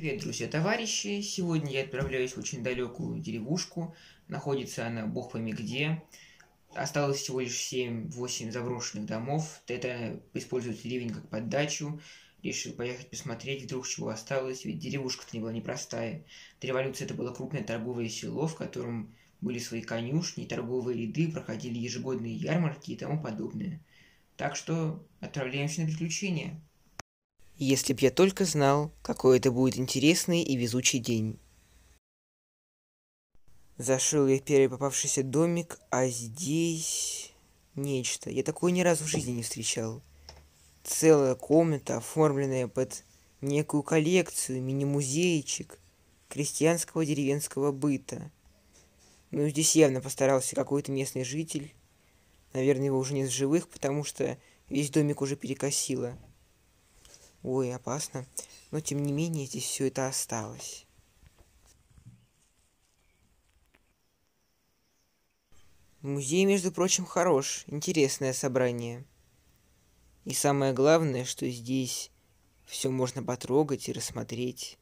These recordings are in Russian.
Привет, друзья, товарищи! Сегодня я отправляюсь в очень далекую деревушку. Находится она бог пойми где. Осталось всего лишь 7-8 заброшенных домов. Это используют деревень как поддачу. Решил поехать посмотреть, вдруг чего осталось, ведь деревушка-то не была непростая. До революции это было крупное торговое село, в котором были свои конюшни, торговые ряды, проходили ежегодные ярмарки и тому подобное. Так что отправляемся на приключения. Если б я только знал, какой это будет интересный и везучий день. Зашел я в первый попавшийся домик, а здесь нечто. Я такое ни разу в жизни не встречал. Целая комната, оформленная под некую коллекцию, мини-музейчик крестьянского деревенского быта. Ну, здесь явно постарался какой-то местный житель. Наверное, его уже нет в живых, потому что весь домик уже перекосило. Ой, опасно. Но, тем не менее, здесь все это осталось. Музей, между прочим, хорош. Интересное собрание. И самое главное, что здесь все можно потрогать и рассмотреть.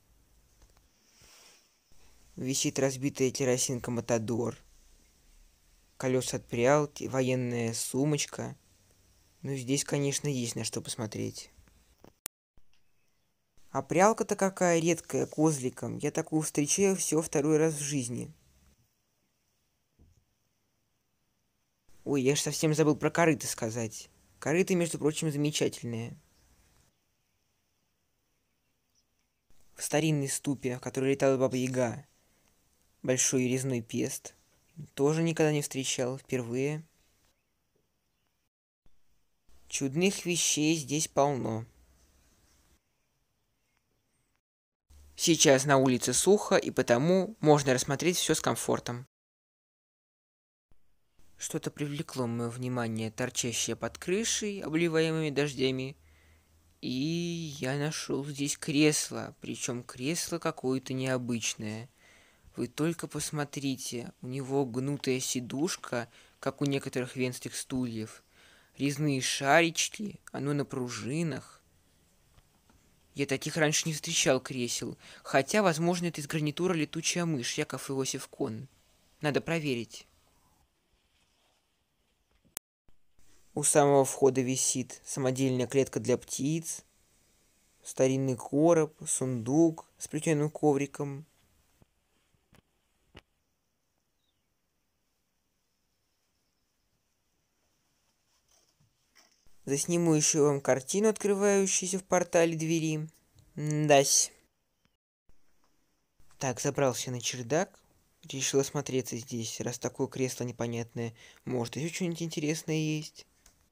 Висит разбитая керосинка Матадор. Колеса от прялки, военная сумочка. Ну, здесь, конечно, есть на что посмотреть. А прялка-то какая редкая, козликом. Я такую встречаю всего второй раз в жизни. Ой, я ж совсем забыл про корыто сказать. Корыто, между прочим, замечательное. В старинной ступе, в которой летала Баба Яга, большой резной пест. Тоже никогда не встречал, впервые. Чудных вещей здесь полно. Сейчас на улице сухо, и потому можно рассмотреть все с комфортом. Что-то привлекло мое внимание, торчащее под крышей, обливаемыми дождями. И я нашел здесь кресло, причем кресло какое-то необычное. Вы только посмотрите, у него гнутая сидушка, как у некоторых венских стульев. Резные шарички, оно на пружинах. Я таких раньше не встречал кресел, хотя, возможно, это из гарнитура летучая мышь Яков Иосиф Кон. Надо проверить. У самого входа висит самодельная клетка для птиц, старинный короб, сундук с плетеным ковриком. Засниму еще вам картину, открывающуюся в портале двери. Дась. Так, забрался на чердак. Решил осмотреться здесь, раз такое кресло непонятное. Может, еще что-нибудь интересное есть.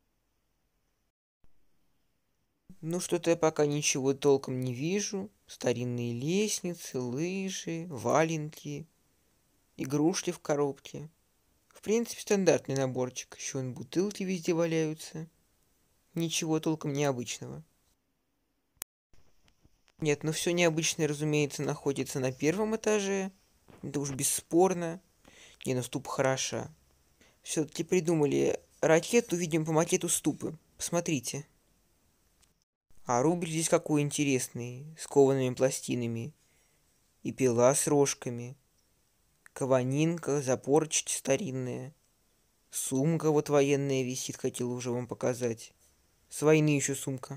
Ну, что-то я пока ничего толком не вижу. Старинные лестницы, лыжи, валенки, игрушки в коробке. В принципе, стандартный наборчик. Еще вон бутылки везде валяются. Ничего толком необычного. Нет, ну все необычное, разумеется, находится на первом этаже. Это уж бесспорно. Не, ну ступа хороша. Все-таки придумали ракету, видим по макету ступы. Посмотрите. А рубль здесь какой интересный, с коваными пластинами. И пила с рожками. Каванинка, запорочки старинные. Сумка вот военная висит, хотел уже вам показать. С войны еще сумка.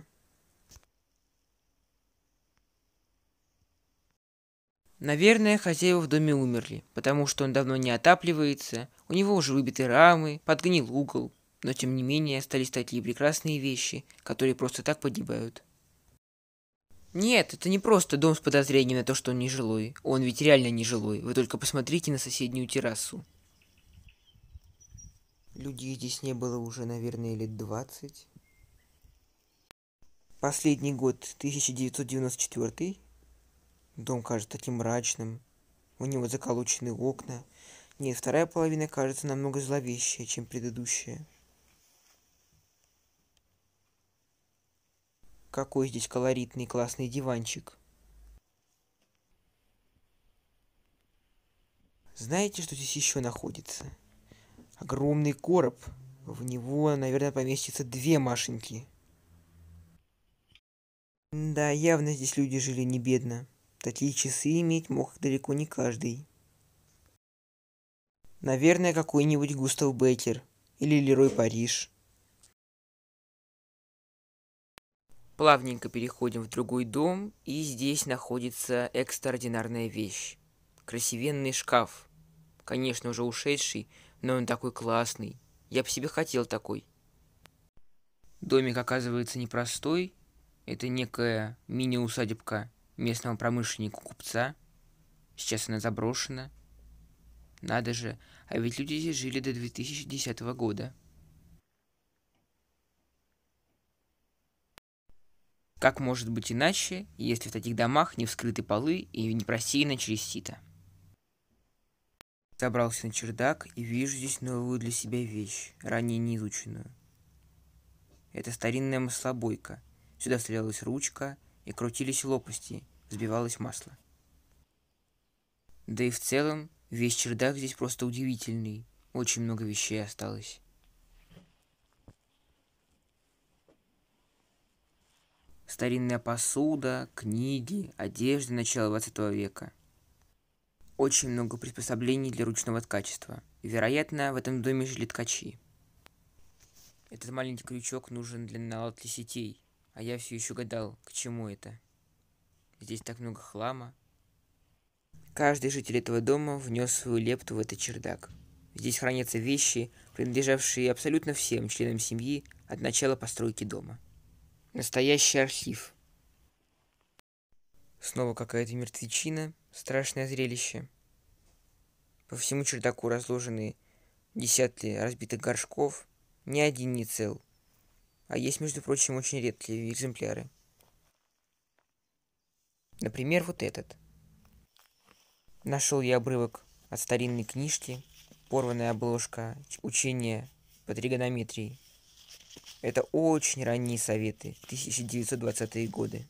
Наверное, хозяева в доме умерли, потому что он давно не отапливается, у него уже выбиты рамы, подгнил угол, но тем не менее остались такие прекрасные вещи, которые просто так погибают. Нет, это не просто дом с подозрением на то, что он нежилой. Он ведь реально нежилой. Вы только посмотрите на соседнюю террасу. Людей здесь не было уже, наверное, лет 20. Последний год 1994. Дом кажется таким мрачным. У него заколочены окна. Нет, вторая половина кажется намного зловещее, чем предыдущая. Какой здесь колоритный классный диванчик. Знаете, что здесь еще находится? Огромный короб. В него, наверное, поместится 2 Машеньки. Да, явно здесь люди жили не бедно. Такие часы иметь мог далеко не каждый. Наверное, какой-нибудь Густав Беккер или Лерой Париж. Плавненько переходим в другой дом, и здесь находится экстраординарная вещь. Красивенный шкаф. Конечно, уже ушедший, но он такой классный. Я бы себе хотел такой. Домик оказывается непростой. Это некая мини-усадебка местного промышленника-купца. Сейчас она заброшена. Надо же, а ведь люди здесь жили до 2010 года. Как может быть иначе, если в таких домах не вскрыты полы и не просеяно через сито? Забрался на чердак и вижу здесь новую для себя вещь, ранее не изученную. Это старинная маслобойка. Сюда вставлялась ручка, и крутились лопасти, взбивалось масло. Да и в целом, весь чердак здесь просто удивительный. Очень много вещей осталось. Старинная посуда, книги, одежда начала 20 века. Очень много приспособлений для ручного ткачества. И, вероятно, в этом доме жили ткачи. Этот маленький крючок нужен для наладки сетей, а я все еще гадал, к чему это. Здесь так много хлама. Каждый житель этого дома внес свою лепту в этот чердак. Здесь хранятся вещи, принадлежавшие абсолютно всем членам семьи от начала постройки дома. Настоящий архив. Снова какая-то мертвечина, страшное зрелище. По всему чердаку разложены десятки разбитых горшков, ни один не цел. А есть, между прочим, очень редкие экземпляры. Например, вот этот. Нашел я обрывок от старинной книжки, порванная обложка, учение по тригонометрии. Это очень ранние советы, 1920-е годы.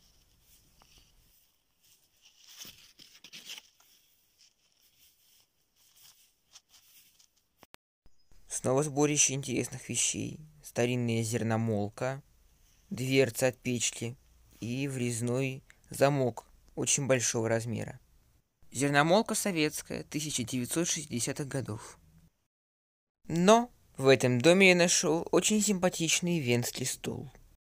Снова сборище интересных вещей. Старинная зерномолка, дверца от печки и врезной замок очень большого размера. Зерномолка советская, 1960-х годов. Но в этом доме я нашел очень симпатичный венский стол.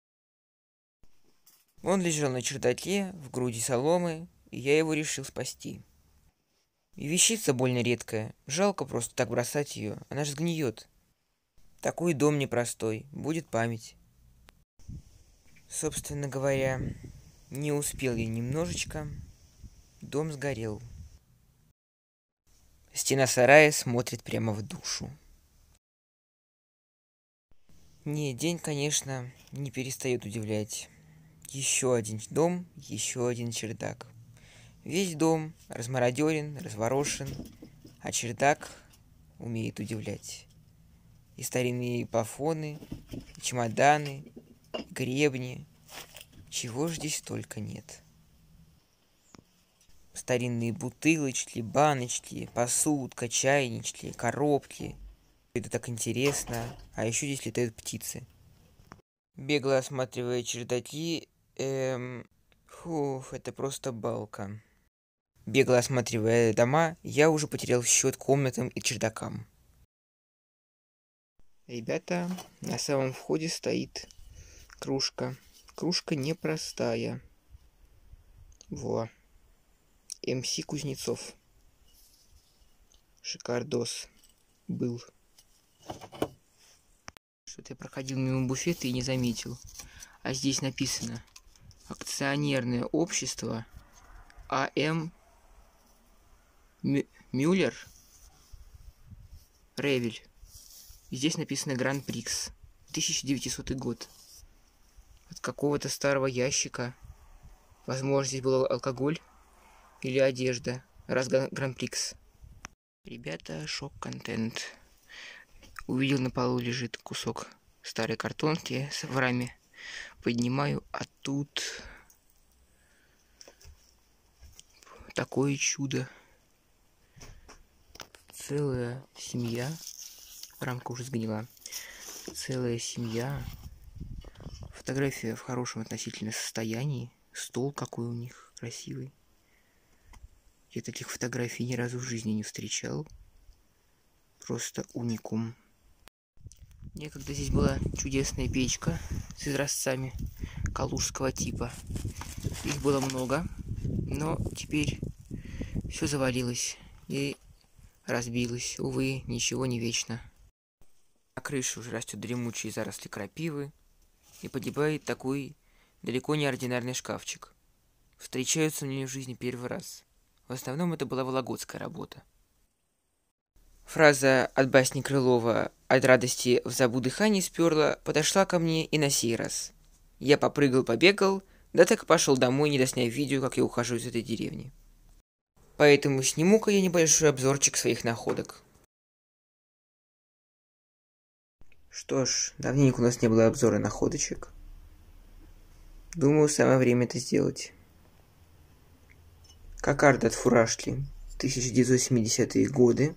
Он лежал на чердаке, в груди соломы, и я его решил спасти. И вещица больно редкая, жалко просто так бросать ее, она же сгниет. Такой дом непростой, будет память. Собственно говоря, не успел я немножечко, дом сгорел. Стена сарая смотрит прямо в душу. Не, день, конечно, не перестает удивлять. Еще один дом, еще один чердак. Весь дом размародерен, разворошен, а чердак умеет удивлять. И старинные плафоны, и чемоданы, и гребни. Чего ж здесь только нет. Старинные бутылочки, баночки, посудка, чайнички, коробки. Это так интересно. А еще здесь летают птицы. Бегло осматривая чердаки, это просто балка. Бегло осматривая дома, я уже потерял счет комнатам и чердакам. Ребята, на самом входе стоит кружка. Кружка непростая. Во. МС Кузнецов. Шикардос. Был. Что-то я проходил мимо буфета и не заметил. А здесь написано: акционерное общество А.М. Мюллер Ревель. Здесь написано Гран-Прикс. 1900 год. От какого-то старого ящика. Возможно, здесь был алкоголь или одежда. Раз Гран-Прикс. Ребята, шок-контент. Увидел, на полу лежит кусок старой картонки в раме. Поднимаю, а тут такое чудо. Целая семья. Рамка уже сгнила. Целая семья. Фотография в хорошем относительно состоянии. Стол какой у них красивый. Я таких фотографий ни разу в жизни не встречал. Просто уникум. Некогда здесь была чудесная печка с изразцами калужского типа. Их было много, но теперь все завалилось и разбилось. Увы, ничего не вечно. На крыше уже растет дремучие заросли крапивы и погибает такой далеко не ординарный шкафчик. Встречаются мне в жизни первый раз. В основном это была вологодская работа. Фраза от басни Крылова «От радости в забу дыхание сперла» подошла ко мне и на сей раз. Я попрыгал-побегал, да так и пошел домой, не досняв видео, как я ухожу из этой деревни. Поэтому сниму-ка я небольшой обзорчик своих находок. Что ж, давненько у нас не было обзора находочек. Думаю, самое время это сделать. Кокарда от Фуражли, 1970-е годы.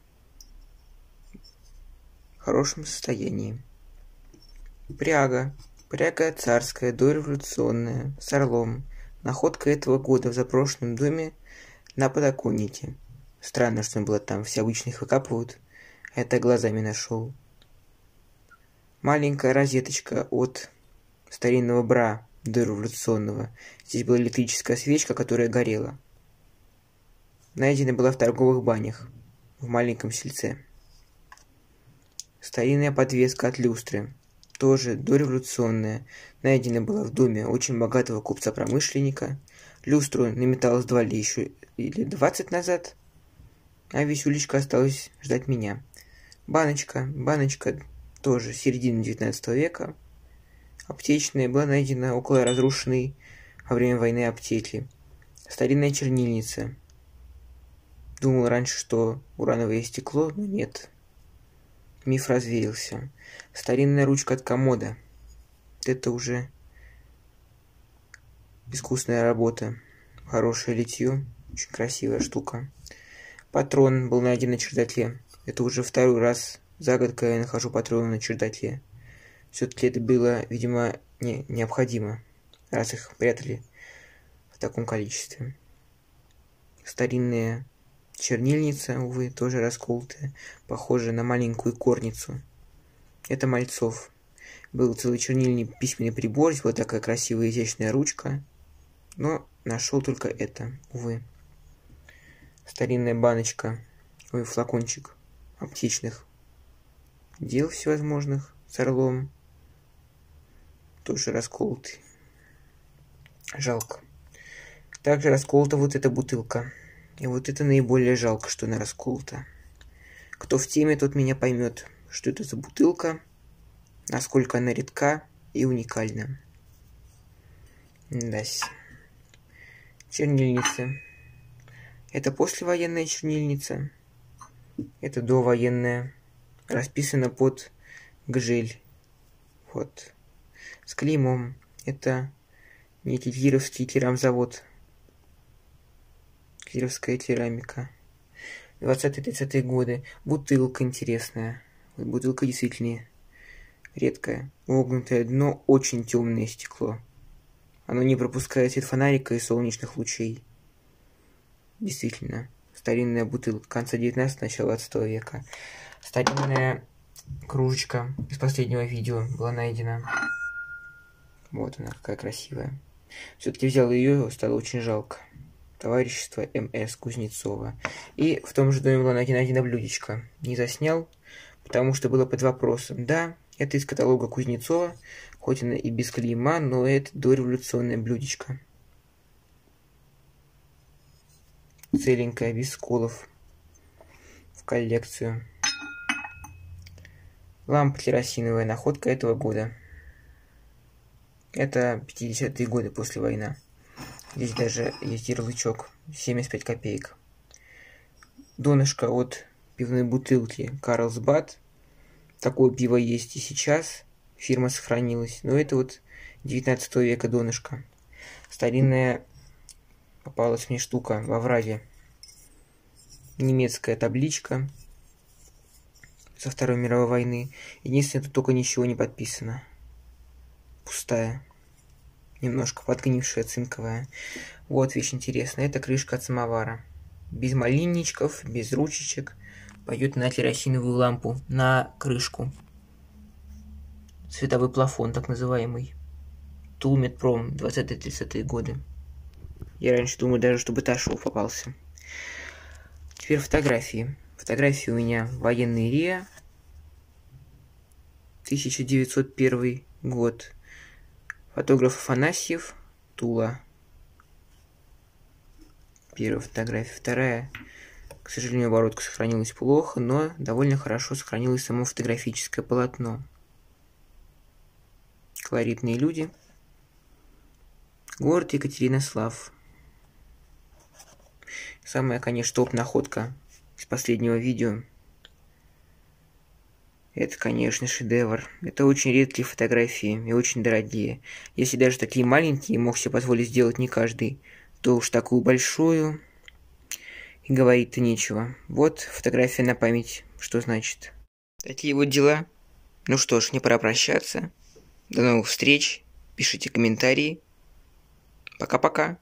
В хорошем состоянии. Пряга. Пряга царская, дореволюционная, с орлом. Находка этого года в заброшенном доме на подоконнике. Странно, что было там, все обычно их выкапывают. Это глазами нашел. Маленькая розеточка от старинного бра дореволюционного. Здесь была электрическая свечка, которая горела. Найдена была в торговых банях, в маленьком сельце. Старинная подвеска от люстры, тоже дореволюционная, найдена была в доме очень богатого купца-промышленника. Люстру наметалось 2 или 20 назад, а висюлечка осталась ждать меня. Баночка тоже середины 19 века. Аптечная была найдена около разрушенной во время войны аптеки. Старинная чернильница. Думал раньше, что урановое стекло, но нет. Миф развеялся. Старинная ручка от комода. Это уже искусная работа. Хорошее литье. Очень красивая штука. Патрон был найден на чердаке. Это уже второй раз за год, когда я нахожу патроны на чердаке. Все-таки это было, видимо, необходимо, раз их прятали в таком количестве. Старинная чернильница, увы, тоже расколотая, похожая на маленькую корницу. Это Мальцов. Был целый чернильный письменный прибор, здесь была такая красивая изящная ручка, но нашел только это, увы. Старинная баночка, ой, флакончик аптечных дел всевозможных с орлом, тоже расколотый. Жалко. Также расколота вот эта бутылка. И вот это наиболее жалко, что она расколота. Кто в теме, тот меня поймет, что это за бутылка, насколько она редка и уникальна. Дась. Чернильница. Это послевоенная чернильница. Это довоенная. Расписана под гжель. Вот. С клеймом. Это некий кировский керамзавод. Кировская керамика. 20-30-е годы. Бутылка интересная. Вот бутылка действительно редкая. Вогнутое дно, очень темное стекло. Оно не пропускает свет фонарика и солнечных лучей. Действительно. Старинная бутылка конца 19-го, начала 20 века. Старинная кружечка из последнего видео была найдена. Вот она, какая красивая. Все-таки взял ее, стало очень жалко. Товарищество М.С. Кузнецова. И в том же доме была найдена блюдечко. Не заснял, потому что было под вопросом. Да, это из каталога Кузнецова, хоть она и без клейма, но это дореволюционное блюдечко. Целенькая, без сколов. В коллекцию. Лампа керосиновая, находка этого года. Это 50-е годы после войны. Здесь даже есть ярлычок 75 копеек. Донышко от пивной бутылки Карлсбад. Такое пиво есть и сейчас. Фирма сохранилась. Но это вот 19 века донышко. Старинная попалась мне штука во овраге. Немецкая табличка со Второй мировой войны. Единственное, тут только ничего не подписано. Пустая. Немножко подгнившая, цинковая. Вот вещь интересная. Это крышка от самовара. без малинничков, без ручечек. Пойдет на керосиновую лампу, на крышку. Световой плафон, так называемый. Тулмедпром, 20-30-е годы. Я раньше думал даже, чтобы Ташов попался. Теперь фотографии. Фотографии у меня военный РИА. 1901 год. Фотограф Афанасьев, Тула. Первая фотография. Вторая, к сожалению, оборотка сохранилась плохо, но довольно хорошо сохранилось само фотографическое полотно. Колоритные люди. Город Екатеринослав. Самая, конечно, топ-находка из последнего видео. Это, конечно, шедевр. Это очень редкие фотографии и очень дорогие. Если даже такие маленькие мог себе позволить сделать не каждый, то уж такую большую и говорить-то нечего. Вот фотография на память, что значит. Такие вот дела. Ну что ж, мне пора прощаться. До новых встреч. Пишите комментарии. Пока-пока.